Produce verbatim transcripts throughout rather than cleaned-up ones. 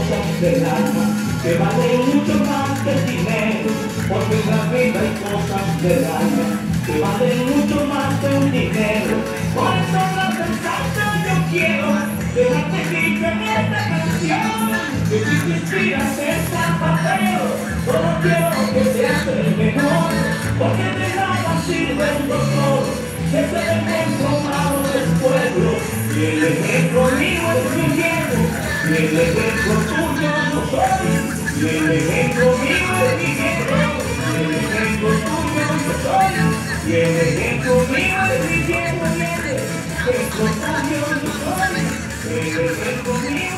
cosas del alma que valen mucho más que el dinero, porque en la vida hay cosas del alma que valen mucho más que un dinero. Por eso no pensando yo quiero dejarte escrito en esta canción, que si te inspiras en zapateo, solo quiero que seas el mejor, porque de nada sirve un doctor, que es el ejemplo malo del pueblo, y el ejemplo mío es mi viejo, y el ejemplo tuyo no soy, y el ejemplo mío es mi viejo, y el ejemplo tuyo no soy, y el ejemplo mío es mi viejo, y el ejemplo tuyo no soy, y el ejemplo mío es mi viejo.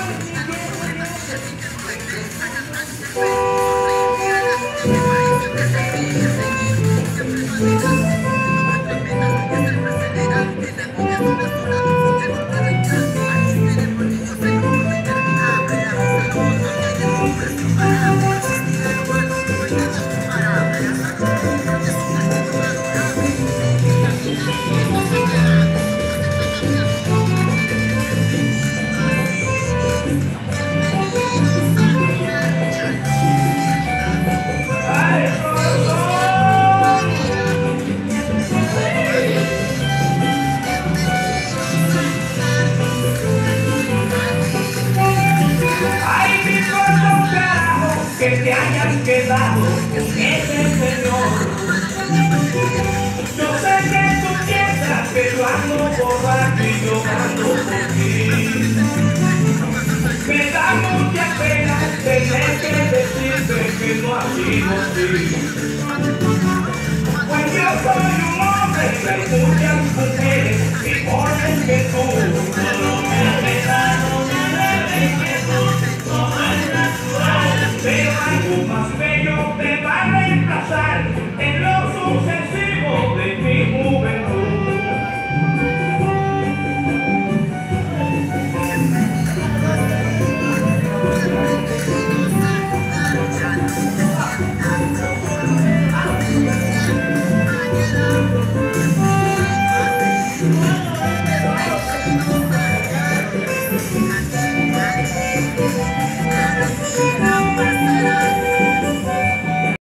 Que te hayas quedado con ese señor. Yo sé que tú piensas que yo ando borracho y llorando por ti. Me da mucha pena tener que decirte que no ha sido así. Pues yo soy un hombre y hay muchas mujeres mejores que tú. Solo me ha quedado una vez que tú, como es natural. Pero algo más bello te va a reemplazar en lo sucesivo de mi juventud.